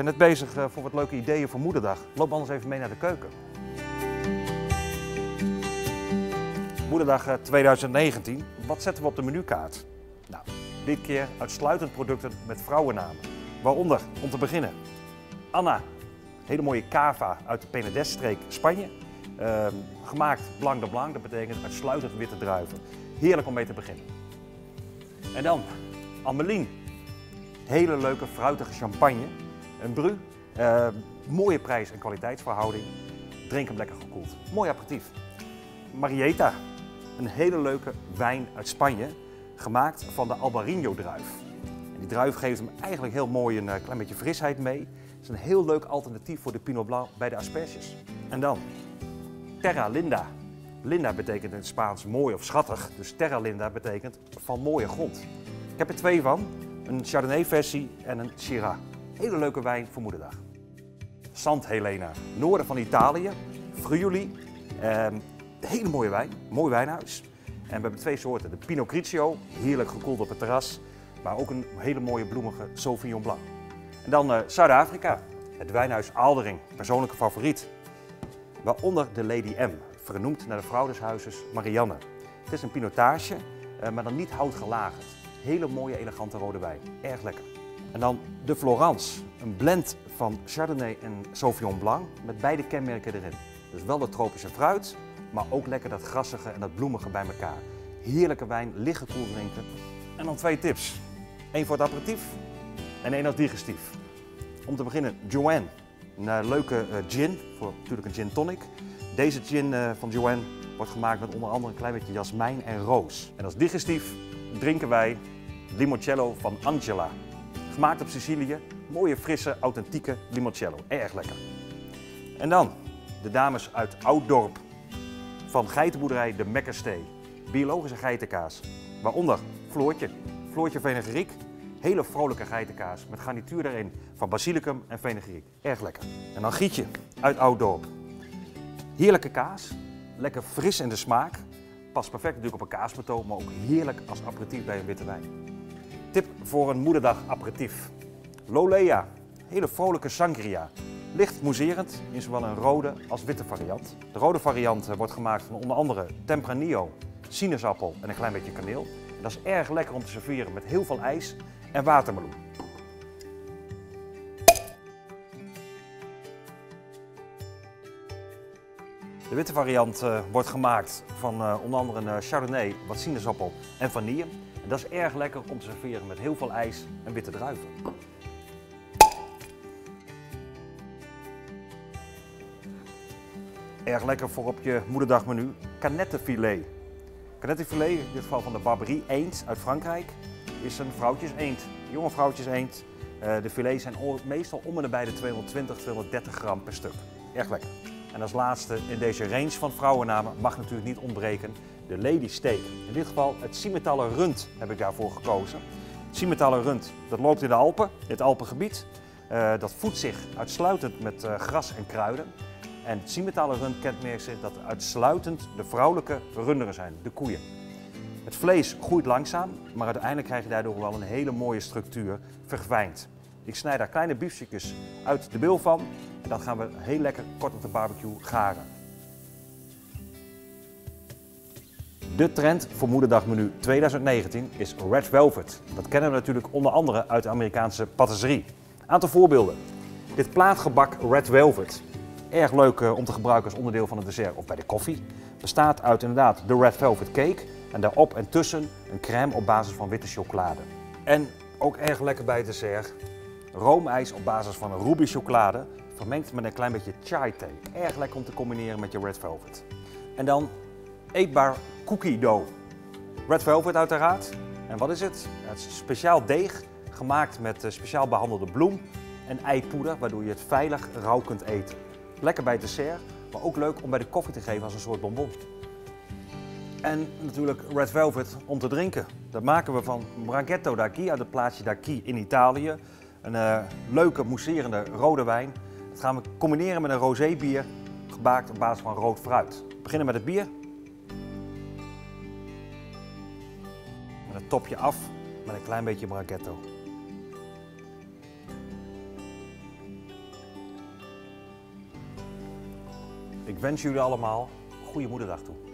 ben net bezig voor wat leuke ideeën voor Moederdag. Loop anders even mee naar de keuken. Moederdag 2019. Wat zetten we op de menukaart? Nou, dit keer uitsluitend producten met vrouwennamen. Waaronder, om te beginnen, Anna. Hele mooie cava uit de Penedès-streek, Spanje. Gemaakt blanc de blanc, dat betekent uitsluitend witte druiven. Heerlijk om mee te beginnen. En dan Amelien. Hele leuke fruitige champagne. Een bru. Mooie prijs- en kwaliteitsverhouding. Drink hem lekker gekoeld. Mooi aperitief. Marieta. Een hele leuke wijn uit Spanje. Gemaakt van de Albarino druif. En die druif geeft hem eigenlijk heel mooi een klein beetje frisheid mee. Het is een heel leuk alternatief voor de Pinot Blanc bij de asperges. En dan Terra Linda. Linda betekent in het Spaans mooi of schattig. Dus Terra Linda betekent van mooie grond. Ik heb er twee van. Een Chardonnay versie en een Syrah. Hele leuke wijn voor Moederdag. Sant Helena, noorden van Italië. Friuli. Hele mooie wijn, mooi wijnhuis. En we hebben twee soorten. De Pinot Grigio, heerlijk gekoeld op het terras. Maar ook een hele mooie bloemige Sauvignon Blanc. En dan Zuid-Afrika, het wijnhuis Aldering, persoonlijke favoriet. Waaronder de Lady M, vernoemd naar de vrouw des huizes Marianne. Het is een pinotage, maar dan niet houtgelagerd. Hele mooie, elegante rode wijn. Erg lekker. En dan de Florence, een blend van Chardonnay en Sauvignon Blanc met beide kenmerken erin. Dus wel dat tropische fruit, maar ook lekker dat grassige en dat bloemige bij elkaar. Heerlijke wijn, licht koel drinken. En dan twee tips. Eén voor het aperitief en één als digestief. Om te beginnen Joanne, een leuke gin, voor natuurlijk een gin tonic. Deze gin van Joanne wordt gemaakt met onder andere een klein beetje jasmijn en roos. En als digestief drinken wij limoncello van Angela. Gemaakt op Sicilië, mooie, frisse, authentieke limoncello. Erg lekker. En dan de dames uit Ouddorp van geitenboerderij De Mekkerstee. Biologische geitenkaas. Waaronder Floortje. Floortje fenugreek. Hele vrolijke geitenkaas met garnituur erin van basilicum en fenugreek. Erg lekker. En dan Gietje uit Ouddorp. Heerlijke kaas. Lekker fris in de smaak. Past perfect natuurlijk op een kaasplateau, maar ook heerlijk als aperitief bij een witte wijn. Tip voor een Moederdag aperitief. Lolea. Hele vrolijke sangria. Licht mousserend in zowel een rode als witte variant. De rode variant wordt gemaakt van onder andere Tempranillo, sinaasappel en een klein beetje kaneel. En dat is erg lekker om te serveren met heel veel ijs en watermeloen. De witte variant wordt gemaakt van onder andere een Chardonnay, wat sinaasappel en vanille. En dat is erg lekker om te serveren met heel veel ijs en witte druiven. Erg lekker voor op je Moederdagmenu, canettefilet. Canettefilet, in dit geval van de Barberie Eend uit Frankrijk, is een vrouwtjeseend, jonge vrouwtjeseend. De filets zijn meestal om en nabij de 220-230 gram per stuk. Erg lekker. En als laatste in deze range van vrouwennamen mag natuurlijk niet ontbreken de Lady Steak. In dit geval het Simmental rund heb ik daarvoor gekozen. Het Simmental rund, dat loopt in de Alpen, in het Alpengebied. Dat voedt zich uitsluitend met gras en kruiden. En het Simmental rund kenmerkt zich dat uitsluitend de vrouwelijke runderen zijn, de koeien. Het vlees groeit langzaam, maar uiteindelijk krijg je daardoor wel een hele mooie structuur, verfijnd. Ik snij daar kleine biefstukjes uit de bil van en dat gaan we heel lekker kort op de barbecue garen. De trend voor Moederdagmenu 2019 is Red Velvet. Dat kennen we natuurlijk onder andere uit de Amerikaanse patisserie. Aantal voorbeelden. Dit plaatgebak Red Velvet, erg leuk om te gebruiken als onderdeel van het dessert of bij de koffie. Bestaat uit inderdaad de Red Velvet cake en daarop en tussen een crème op basis van witte chocolade. En ook erg lekker bij het dessert, roomijs op basis van een ruby chocolade, vermengd met een klein beetje chai thee. Erg lekker om te combineren met je Red Velvet. En dan eetbaar cookie dough. Red Velvet uiteraard. En wat is het? Het is een speciaal deeg, gemaakt met speciaal behandelde bloem en eipoeder, waardoor je het veilig rauw kunt eten. Lekker bij het dessert, maar ook leuk om bij de koffie te geven als een soort bonbon. En natuurlijk Red Velvet om te drinken. Dat maken we van Braghetto d'Acqui uit het plaatsje d'Acqui in Italië. Een leuke mousserende rode wijn. Dat gaan we combineren met een rosé bier, gebaakt op basis van rood fruit. We beginnen met het bier. Met het topje af met een klein beetje Braghetto. Ik wens jullie allemaal een goede moederdag toe.